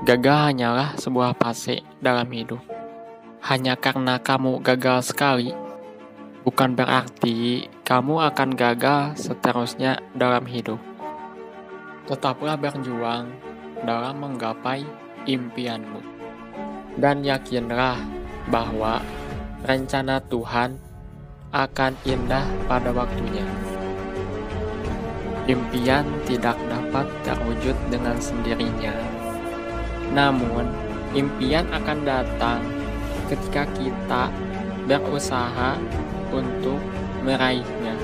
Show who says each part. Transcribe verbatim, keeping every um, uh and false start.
Speaker 1: Gagal hanyalah sebuah fase dalam hidup. Hanya karena kamu gagal sekali, bukan berarti kamu akan gagal seterusnya dalam hidup. Tetaplah berjuang dalam menggapai impianmu. Dan yakinlah bahwa rencana Tuhan akan indah pada waktunya. Impian tidak dapat terwujud dengan sendirinya. Namun, impian akan datang ketika kita berusaha untuk meraihnya.